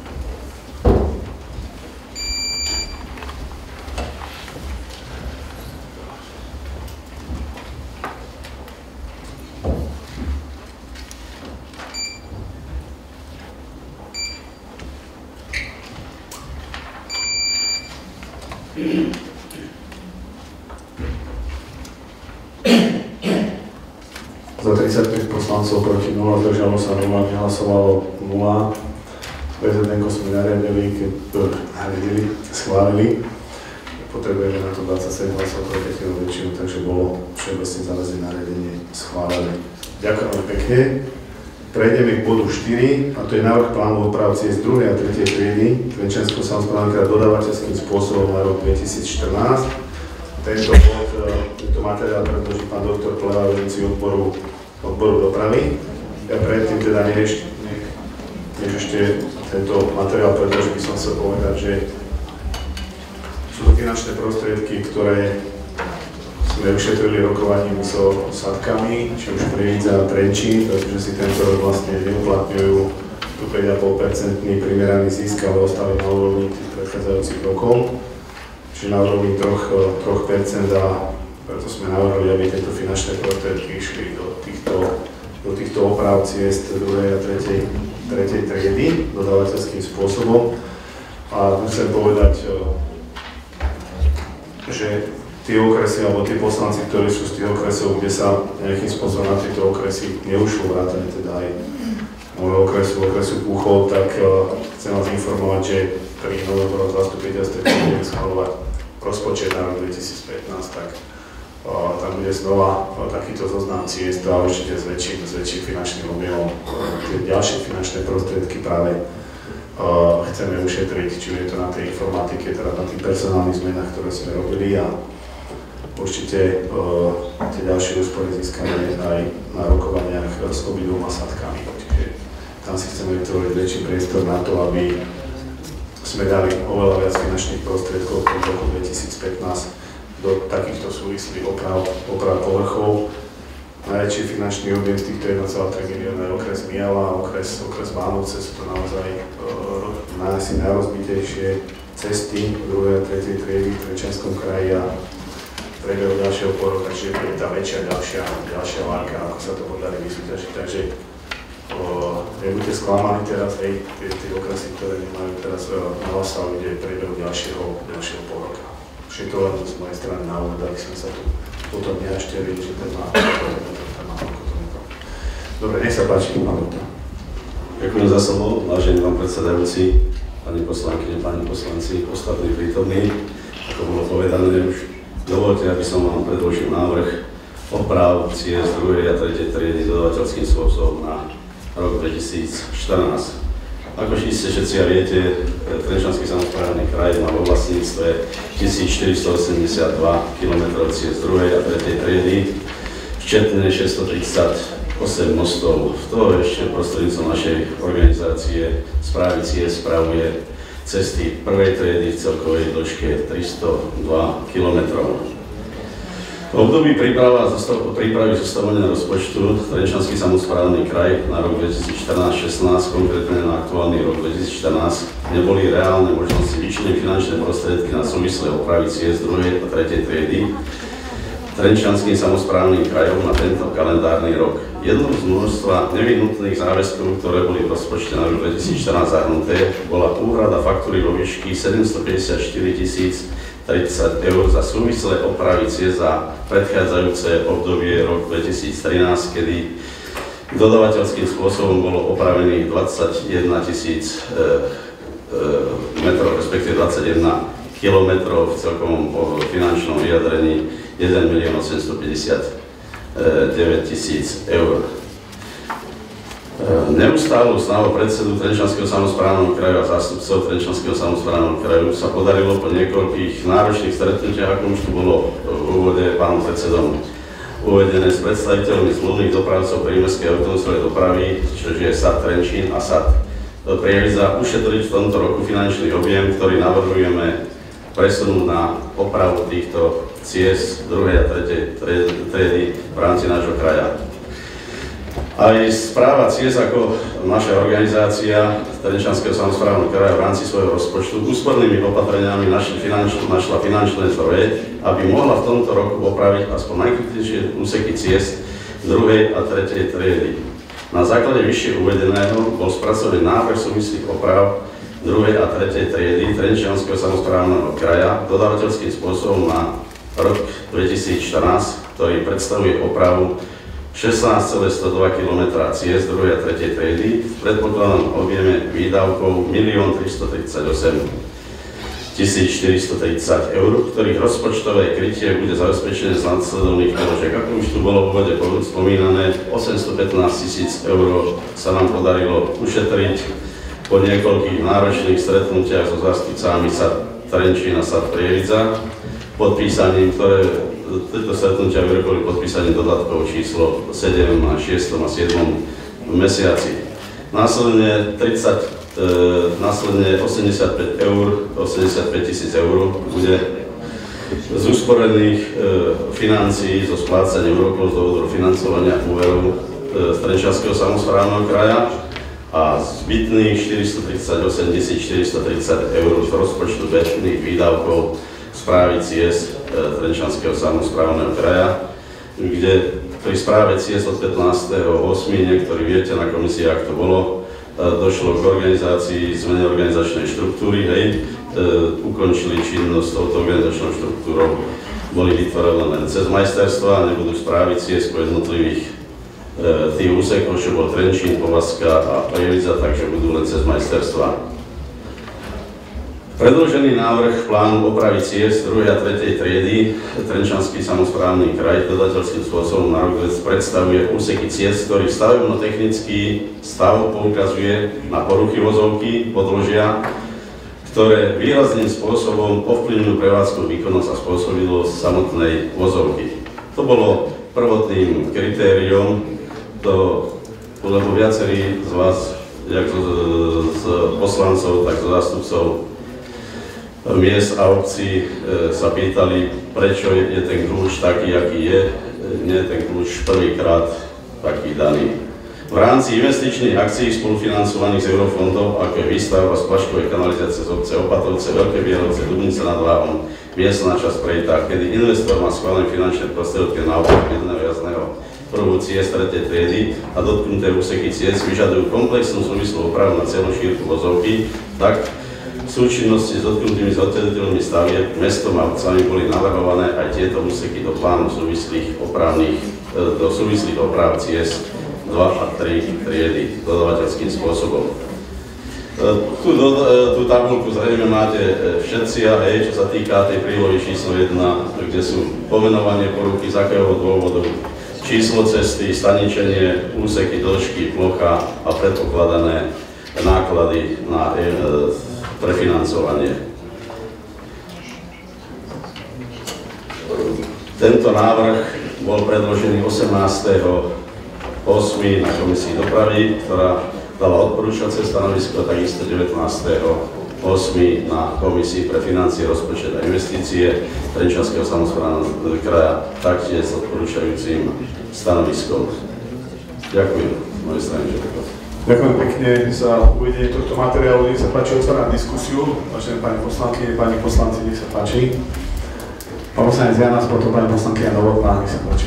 Za tridsaťpäť poslancov, proti nula, zdržalo sa nula, nehlasovalo nula. vé zet enko sme nariadili, nariadili, schválili. Potrebujeme na to dvadsaťsedem hlasov pro efektívnu väčšinu, takže bolo všeobecne záväzné nariadenie schválené. Ďakujem pekne. Prejdeme k bodu štyri, a to je návrh plánu oprav ciest druhej a tretej triedy Trenčianskeho samosprávneho kraja dodávateľským spôsobom na rok dvetisícštrnásť. Tento bod, tento materiál predloží pán doktor Pleva, vedúci odboru, odboru dopravy. Ja predtým teda než, než ešte tento materiál predloží, by som chcel povedať, že sú to finančné prostriedky, ktoré sme ušetrili rokovaním so sadkami, či už Prievidza a Trenčín, pretože si tento rok vlastne neuplatňujú tu päť celá päť percent primeraný zisk, ale ostali na úrovni tých predchádzajúcich rokov, čiže na úrovni tri percent a preto sme navrhli, aby tieto finančné prostriedky išli do týchto, do týchto oprav ciest druhej a tretej, tretej triedy dodávateľským spôsobom. A musím povedať, že tí okresy, alebo tí poslanci, ktorí sú z tých okresov, kde sa nejakým spôsobom na tieto okresy neušlo vrátane teda aj môjho okresu, okresu Púchov, tak uh, chcem vás informovať, že pri novembrovom zastupiteľstve budeme schvaľovať rozpočet na rok dvetisícpätnásť, tak uh, tam bude znova uh, takýto zoznam ciest a určite s väčším, s väčším finančným objemom. Uh, tie ďalšie finančné prostriedky práve uh, chceme ušetriť, či je to na tej informatike, teda na tých personálnych zmenách, ktoré sme robili, a určite uh, tie ďalšie úspory získame aj na rokovaniach s obidvoma sadkami. Čiže tam si chceme vytvoriť väčší priestor na to, aby sme dali oveľa viac finančných prostriedkov v roku dvetisícpätnásť do takýchto súvislých oprav, oprav povrchov. Najväčší finančný objem z týchto jeden celá tri milióna je okres Mijava, okres, okres Bánovce, sú to naozaj uh, asi najrozbitejšie cesty druhej a tretej triedy v Trenčianskom kraji a priebehu ďalšieho pôrodu, takže je tá väčšia ďalšia, ďalšia várka, ako sa to podarí vysúťažiť. Takže o, nebuďte sklamaní teraz, hej, tie, tie okresy, ktoré nemajú teraz o, na vás sa ide priebehu ďalšieho, ďalšieho pôrodu. Všetko len z mojej strany na úvod, aby sme sa tu potom nehašteli, že ten má to. Dobre, nech sa páči, pán doktor.
Ďakujem za slovo, vážený pán predsedajúci, pani poslankyne, pani poslanci, ostatní prítomní, ako bolo povedané už. Dovolte, aby som vám predložil návrh oprav ciest druhej a tretej triedy dodávateľským spôsobom na rok dvetisícštrnásť. Ako iste všetci viete, Trenčiansky samosprávny kraj má vo vlastníctve tisícštyristoosemdesiatdva kilometrov ciest druhej a tretej triedy, včetne šesťstotridsaťosem mostov. V toho ešte prostredníctvom našej organizácie správy ciest spravuje cesty prvej triedy v celkovej dĺžke tristodva kilometrov. V období prípravy zostavovania rozpočtu Trenčiansky samosprávny kraj na rok dvetisícštrnásť šestnásť, konkrétne na aktuálny rok dvetisícštrnásť, neboli reálne možnosti vyčleniť finančné prostriedky na súvislé opravy ciest druhej a tretej triedy. Trenčianskym samosprávnym krajom na tento kalendárny rok. Jednou z množstva nevyhnutných záväzkov, ktoré boli v rozpočte na rok dvetisícštrnásť zahrnuté, bola úhrada faktúry vo výšky sedemstopäťdesiatštyri tisíc tridsať eur za súvislé opravy ciest za predchádzajúce obdobie rok dvetisíctrinásť, kedy dodavateľským spôsobom bolo opravených dvadsaťjeden tisíc e, e, metrov, respektíve dvadsaťjeden kilometrov v celkovom finančnom vyjadrení jeden milión osemstopäťdesiatdeväť tisíc eur. Neustálu snahu predsedu Trenčianskeho samosprávneho kraju a zástupcov Trenčianskeho samosprávneho kraju sa podarilo po niekoľkých náročných stretnutiach, ako už tu bolo v úvode pánom predsedom uvedené, s predstaviteľmi zmluvných dopravcov prímestskej autobusovej dopravy, čiže je es á dé Trenčín a es á dé Prievidza, ušetriť v tomto roku finančný objem, ktorý navrhujeme presunúť na opravu týchto ciest druhej a tretej triedy v rámci nášho kraja. Aj správa ciest ako naša organizácia Trenčianskeho samosprávneho kraja v rámci svojho rozpočtu úspornými opatreniami našla finančné, našla finančné zdroje, aby mohla v tomto roku opraviť aspoň najkritičnejšie úseky ciest druhej a tretej triedy. Na základe vyššie uvedeného bol spracovaný návrh súvislých oprav druhej a tretej triedy Trenčianskeho samosprávneho kraja dodavateľským spôsobom na rok dvetisícštrnásť, ktorý predstavuje opravu šestnásť celá sto dva kilometra ciest druhej a tretej triedy v predpokladanom objeme výdavkov milión tristotridsaťosem tisíc štyristotridsať eur, ktorých rozpočtové krytie bude zabezpečené z následovných položiek. Ako už tu bolo v úvode spomínané, osemstopätnásť tisíc eur sa nám podarilo ušetriť po niekoľkých náročných stretnutiach so zástupcami es á dé Trenčín a es á dé Prievidza, podpísaním, ktoré tieto stretnutia vyrokovali podpísaním dodatkov číslo sedem na šiestom a siedmom mesiaci. Následne, tridsať, e, následne osemdesiatpäť eur, osemdesiatpäť tisíc eur bude z usporených e, financií so splácaním úrokov z dôvodu financovania úverov e, z Trenčianskeho samosprávneho kraja a zbytných štyristotridsaťosem tisíc štyristotridsať eur z rozpočtu bežných výdavkov správy ciest e, Trenčianskeho samosprávneho kraja, kde pri správe ciest od pätnásteho ôsmeho niektorí viete, na komisii, ak to bolo, e, došlo k organizácii, zmene organizačnej štruktúry, hej, e, ukončili činnosť s touto organizačnou štruktúrou, boli vytvorené len cez majsterstva a nebudú správy ciest po jednotlivých e, tých úsekov, čo bol Trenčín, Povazka a Prievidza, takže budú len cez majsterstva. Predložený návrh plánu opravy ciest druhej a tretej triedy Trenčiansky samosprávny kraj dodateľským spôsobom na rok predstavuje úseky ciest, ktorý stavebno-technický stav poukazuje na poruchy vozovky, podložia, ktoré výrazným spôsobom ovplyvňujú prevádzku výkonnosť a spôsobilosť samotnej vozovky. To bolo prvotným kritériom, to, lebo viacerí z vás, jak z, z poslancov, tak z zástupcov miest a obcí e, sa pýtali, prečo je, je ten kľúč taký, aký je, nie je ten kľúč prvýkrát taký daný. V rámci investičných akcií spolufinancovaných z eurofondov, ako je výstavba splaškovej kanalizácie z obce Opatovce, Veľké Bielovce, Dubnice nad Váhom, miestna časť Prejtá, kedy investor má schválené finančné prostriedky na opravu jedného jazdného prvú ciest tretej triedy a dotknuté úseky ciest vyžadujú komplexnú súvislú opravu na celú šírku vozovky, tak v súčinnosti s dotknutými zhotoviteľmi stavieb mestom a obcami boli navrhované aj tieto úseky do plánu súvislých opravných, do súvislých oprav ciest dva a tri triedy dodavateľským spôsobom. Tú, tú tabuľku zrejme máte všetci a hej, čo sa týka tej prílohy číslo jedna, kde sú pomenovanie poruchy, z akého dôvodu, číslo cesty, staničenie, úseky, dĺžky, plocha a predpokladané náklady na e, prefinancovanie. Tento návrh bol predložený osemnásteho ôsmeho na komisii dopravy, ktorá dala odporúčacie stanovisko, takisto devätnásteho ôsmeho na komisii pre financie, rozpočet a investície Trenčianskeho samosprávneho kraja, taktiež s odporúčajúcim stanoviskom. Ďakujem z mojej strany.
Ďakujem pekne za uvedenie tohto materiálu. Nech sa páči, otváram diskusiu. Vážené pani poslankyne, pani poslanci, nech sa páči. Pán poslanec Janás, potom pani poslankyňa Novotná, nech sa páči.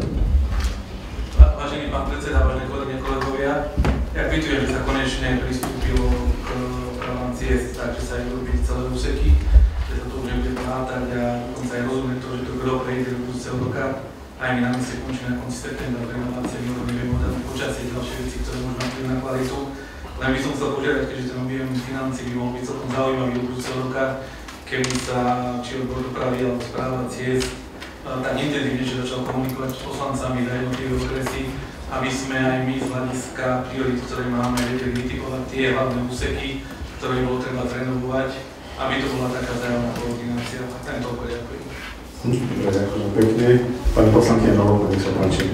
Vážený pán predseda, vážené kolegyne, kolegovia, ja kvitujem, že sa konečne pristúpilo k opravám ciest, takže sa aj robiť celé úseky, že sa to už nebude plátať a dokonca aj rozumiem to, že to kto prejde do budúceho roka. Aj mi na mysli končí na konci septembra, renovácie, my nevieme odhadnúť počasie, ďalšie veci, ktoré môžu mať vplyv na kvalitu. Len by som chcel požiadať, keďže ten objem financií by mohol byť celkom zaujímavý do budúceho roka, keby sa či odbor dopravy alebo správa ciest tak intenzívnejšie začal komunikovať s poslancami za jednotlivé okresy, aby sme aj my z hľadiska priorit, ktoré máme, vedeli vytipovať tie hlavné úseky, ktoré by bolo treba zrenovovať, aby to bola taká vzájomná koordinácia. Tento okres ďakujem.
Dobre, ďakujem pekne. Pani poslankyňa Novotná, nech sa páči.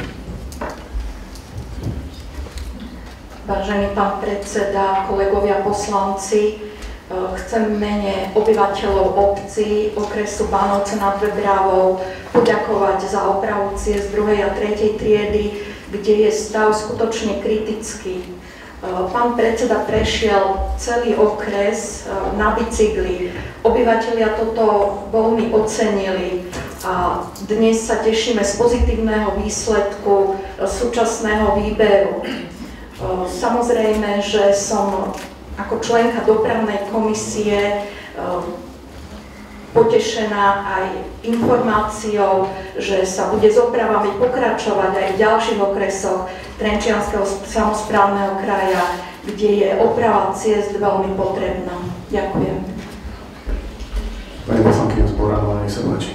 Vážený pán predseda, kolegovia poslanci, chcem v mene obyvateľov obcí okresu Bánovce nad Bebravou poďakovať za opravu ciest druhej a tretej triedy, kde je stav skutočne kritický. Pán predseda prešiel celý okres na bicykli. Obyvatelia toto veľmi ocenili a dnes sa tešíme z pozitívneho výsledku súčasného výberu. Samozrejme, že som ako členka dopravnej komisie potešená aj informáciou, že sa bude s opravami pokračovať aj v ďalších okresoch Trenčianskeho samosprávneho kraja, kde je oprava ciest veľmi potrebná. Ďakujem.
Pani poslankyňa Zboranová, nech sa páči.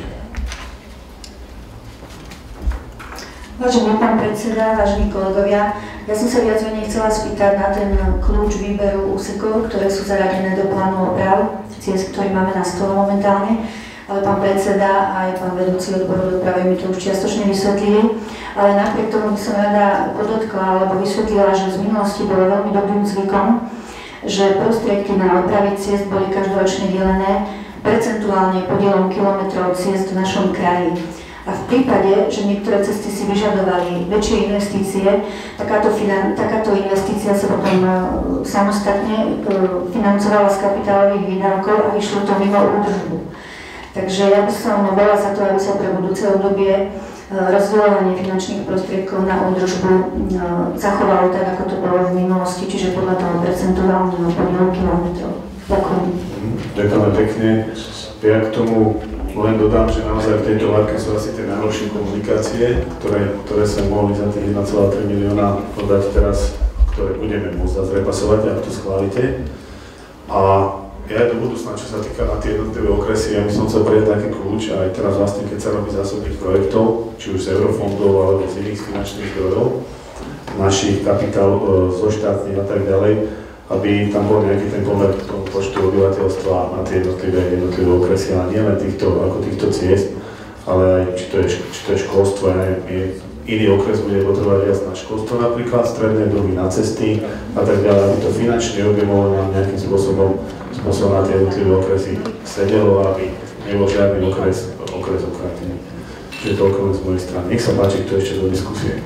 Vážený pán predseda, vážení kolegovia, ja som sa viac menej chcela spýtať na ten kľúč výberu úsekov, ktoré sú zaradené do plánu oprav, ciest, ktorý máme na stole momentálne, ale pán predseda a aj pán vedúci odboru dopravy mi to už čiastočne vysvetlili, ale napriek tomu by som rada podotkla alebo vysvetlila, že z minulosti bolo veľmi dobrým zvykom, že prostriedky na opravy ciest boli každoročne delené percentuálne podielom kilometrov ciest v našom kraji. A v prípade, že niektoré cesty si vyžadovali väčšie investície, takáto, finan- takáto investícia sa potom uh, samostatne uh, financovala z kapitálových výdavkov a išlo to mimo údržbu. Takže ja by som bola za to, aby sa pre budúce obdobie uh, rozdeľovanie finančných prostriedkov na údržbu uh, zachovalo tak, ako to bolo v minulosti, čiže podľa toho percentuálneho podielu kilometrov. Ďakujem.
Ďakujeme pekne. Ja k tomu len dodám, že naozaj v tejto várke sú asi tie najhoršie komunikácie, ktoré, ktoré sa mohli za tých jeden celá tri milióna podať teraz, ktoré budeme môcť zase repasovať, ak to schválite. A ja aj do budúcna, čo sa týka na tie jednotlivé okresy, ja by som chcel prijať taký kľúč, aj teraz vlastne, keď sa robí zásobných projektov, či už z eurofondov alebo z iných finančných zdrojov, našich kapitál zo štátnych a tak ďalej, aby tam bol nejaký ten pomer k tomu počtu obyvateľstva na tie jednotlivé, jednotlivé okresy, ale nie len týchto, ako týchto ciest, ale aj či to je, či to je školstvo, ja neviem, iný okres bude potrebovať viac na školstvo napríklad, stredné, druhý na cesty a tak ďalej, aby to finančne objemovalo nám nejakým spôsobom, spôsobom na tie jednotlivé okresy sedelo, aby nebol žiadny okres, okres okratený. Čiže toľko len z mojej strany. Nech sa páči, kto ešte do diskusie.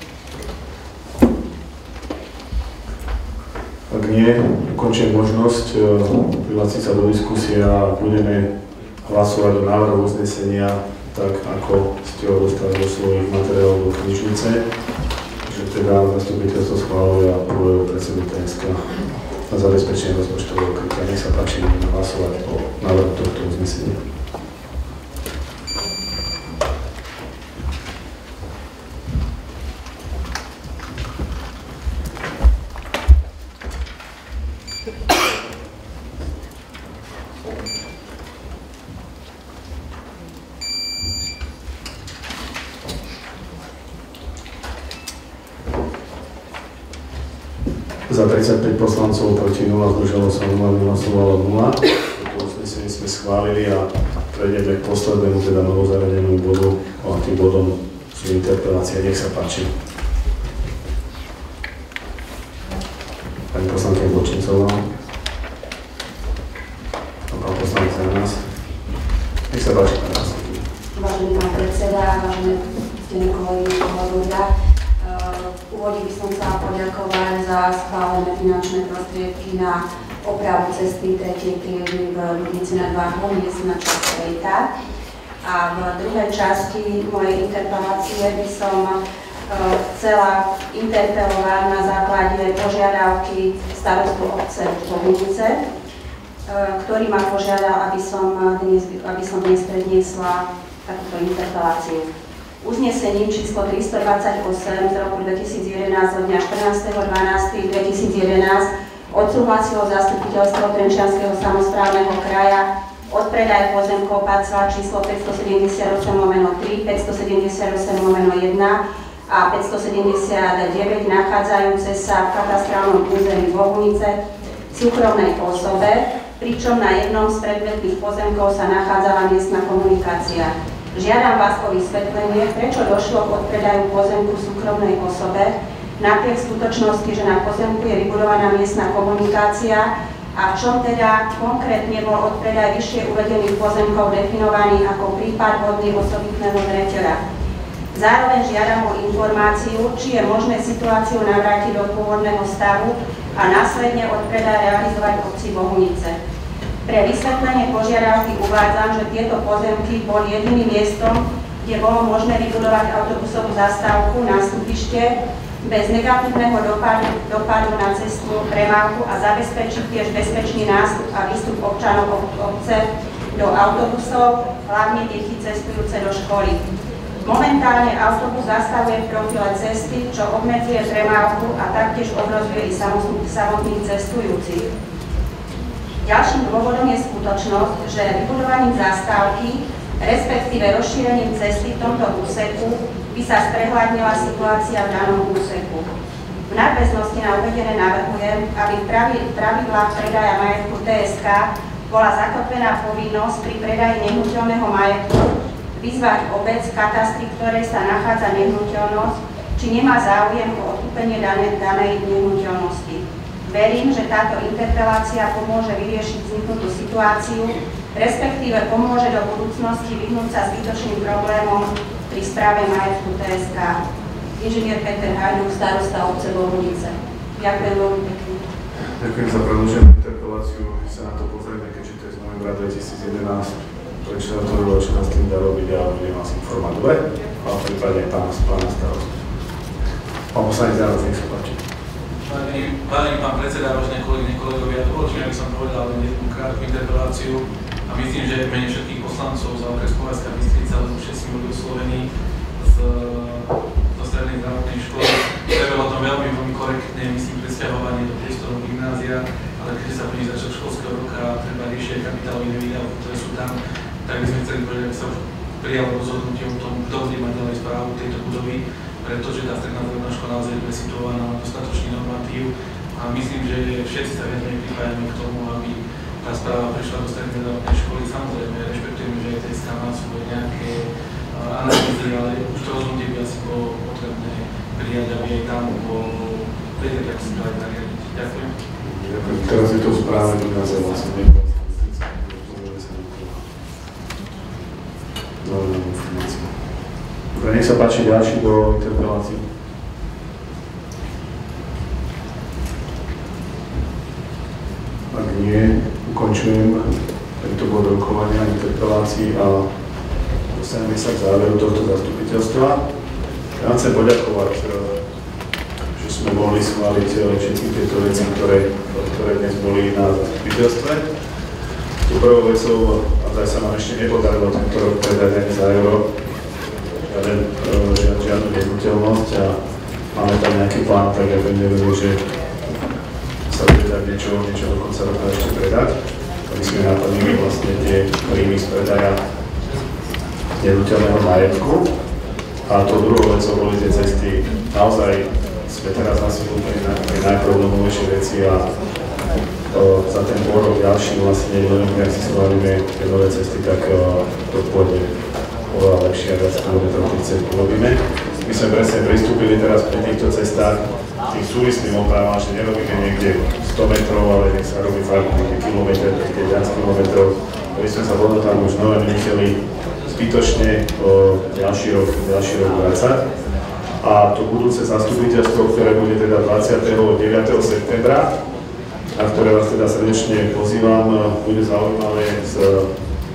Ak nie, ukončím možnosť prihlásiť sa do diskusie a budeme hlasovať o návrhu uznesenia tak, ako ste ho dostali do svojich materiálov do knižnice, že teda zastupiteľstvo schváluje a aprovuje predsedu té es ká na zabezpečenie rozpočtového krytia. Nech sa páči, budeme hlasovať o návrhu tohto uznesenia. Za tridsaťpäť poslancov, proti nula, zdržalo sa nula, hlasovalo nula. Toto uznesenie sme schválili a prejdeme k poslednému, teda novozaradenému bodu, a tým bodom sú interpelácie. Nech sa páči. Pani poslankyňa Bočincová a pán poslanec Janás. Nech sa páči, pani poslankyňa.
Vážený pán predseda, vážené ctení kolegyne, kolegovia, v úvode by som chcela poďakovať za schválené finančné prostriedky na opravu cesty tretej triedy v Ľudnici nad Váhom, kde sa na čas Rejta. A v druhej časti mojej interpelácie by som chcela interpelovať na základe požiadavky starostu obce Bohunice, ktorý ma požiadal, aby som dnes, aby som dnes predniesla takúto interpeláciu. Uznesením číslo tristodvadsaťosem z roku dvetisícjedenásť od dňa štrnásteho decembra dvetisícjedenásť odsúhlasilo zastupiteľstvo Trenčianskeho samosprávneho kraja odpredaj pozemkov parcela číslo päťstosedemdesiatosem lomeno tri, päťstosedemdesiatosem lomeno jeden a päťstosedemdesiatdeväť nachádzajúce sa v katastrálnom území Bohunice súkromnej osobe, pričom na jednom z predmetných pozemkov sa nachádzala miestna komunikácia. Žiadam vás o vysvetlenie, prečo došlo k odpredaju pozemku súkromnej osobe, napriek skutočnosti, že na pozemku je vybudovaná miestna komunikácia a v čom teda konkrétne bol odpredaj vyššie uvedených pozemkov definovaný ako prípad hodný osobitného zreteľa. Zároveň žiadam o informáciu, či je možné situáciu navrátiť do pôvodného stavu a následne odpredaj realizovať obci Bohunice. Pre vysvetlenie požiadavky uvádzam, že tieto pozemky boli jediným miestom, kde bolo možné vybudovať autobusovú zastávku, nástupište, bez negatívneho dopadu, dopadu na cestu premávku a zabezpečiť tiež bezpečný nástup a výstup občanov obce do autobusov, hlavne detí cestujúce do školy. Momentálne autobus zastavuje v profile cesty, čo obmedzuje premávku a taktiež ohrozuje i samotných cestujúcich. Ďalším dôvodom je skutočnosť, že vybudovaním zastávky, respektíve rozšírením cesty v tomto úseku, by sa sprehľadnila situácia v danom úseku. V nadväznosti na uvedené navrhujem, aby v pravidlách predaja majetku té es ká bola zakotvená povinnosť pri predaji nehnuteľného majetku vyzvať obec, v katastri ktorej sa nachádza nehnuteľnosť, či nemá záujem o odkúpenie danej, danej nehnuteľnosti. Verím, že táto interpelácia pomôže vyriešiť vzniknutú situáciu, respektíve pomôže do budúcnosti vyhnúť sa zbytočným problémom pri správe majetku té es ká. Inžinier Peter Hajduk, starosta obce Bohunice. Ďakujem veľmi pekne.
Ďakujem za predĺženú interpeláciu. Sa na to pozrieme, keďže to je z novembra dvetisícjedenásť. Prečo na to bolo, čo nás tým dá robiť a budem vás informovať. Dobre? A v prípade aj pána, pána starostu. Pán poslanec János, nech sa páči.
Vážený pán predseda, vážené kolegyne, kolegovia, dovolte mi, aby som povedal len jednu krátku interpeláciu a myslím, že v mene všetkých poslancov za okres Považská Bystrica, lebo všetci boli oslovení z, zo strednej zdravotnej školy. Trebalo o tom veľmi, veľmi korektne, myslím, presťahovanie do priestorov gymnázia, ale keď sa bude začať školského roka a treba riešiť kapitálové výdavky, ktoré sú tam, tak by sme chceli povedať, aby sa už prijalo rozhodnutie o tom, kto bude mať ďalej správu tejto budovy, pretože tá stredná zdravotná škola naozaj je situovaná na dostatočný normatív a myslím, že všetci sa viac pripájame k tomu, aby tá správa prišla do strednej zdravotnej školy. Samozrejme, rešpektujeme, že aj té es ká má svoje nejaké analýzy, ale už to rozhodnutie by asi bolo potrebné prijať, aby aj tam bolo vedieť, ako si to aj nariadiť. Ďakujem.
Ďakujem. Teraz je to správa gymnázia vlastne. Dobre, informácia. Dobre, nech sa páči ďalší do interpelácií. Ak nie, ukončujem tento bod rokovania, interpelácií a dostaneme sa k záveru tohto zastupiteľstva. Ja chcem poďakovať, že sme mohli schváliť všetky tieto veci, ktoré, ktoré dnes boli na zastupiteľstve. Prvou vecou, a zdaj sa nám ešte nepodarilo tento rok predať ani za euro, žiaden, žiad, žiadnu nehnuteľnosť a máme tam nejaký plán, tak ja pevne verím, že sa bude dať niečo, niečo do konca roka ešte predať, aby sme naplnili vlastne tie príjmy z predaja nehnuteľného majetku. A to druhou vecou boli tie cesty. Naozaj sme teraz asi úplne na najproblémovejšie veci a to, za ten pôrok ďalší vlastne, len ak si schválime tie nové cesty, tak to pôjde oveľa lepšie a viac kilometrov tých cest urobíme. My sme presne pristúpili teraz pri týchto cestách tým súvislým opravám, že nerobíme niekde sto metrov, ale nech sa robí fakt nejaké kilometre, nejaké viac kilometrov, aby sme sa potom tam už nové nemuseli zbytočne o ďalší rok, ďalší rok vracať. A to budúce zastupiteľstvo, ktoré bude teda dvadsiateho deviateho septembra, na ktoré vás teda srdečne pozývam, bude zaujímavé z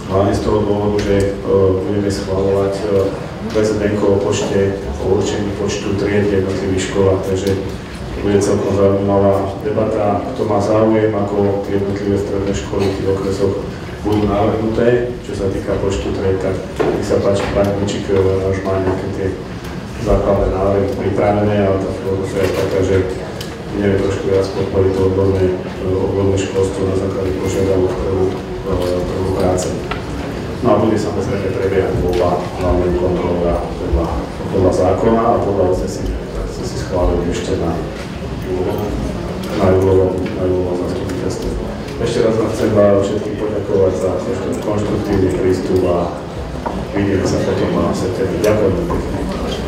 hlavne z toho dôvodu, že budeme schvaľovať prezidenko o počte, o určení počtu tried v jednotlivých školách, takže bude celkom zaujímavá debata. Kto má záujem, ako jednotlivé stredné školy v tých okresoch budú navrhnuté, čo sa týka počtu tried, tak nech sa páči, pani Mičíková už má nejaké tie základné návrhy pripravené, ale tá filozofia je taká, že ideme trošku viac podporiť to odborné, odborné školstvo na základe požiadavok prvú, prvú práce. No a bude samozrejme prebiehať voľba hlavného kontrolóra podľa, podľa zákona a podľa uznesenia, ktoré sme si schválili ešte na na júlovom zastupiteľstve. Ešte raz vám chcem všetkým poďakovať za konštruktívny prístup a vidíme sa potom na septembri. Ďakujem pekne.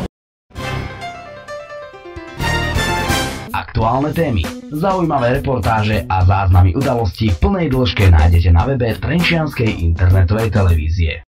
Aktuálne témy, zaujímavé reportáže a záznamy udalostí v plnej dĺžke nájdete na webe Trenčianskej internetovej televízie.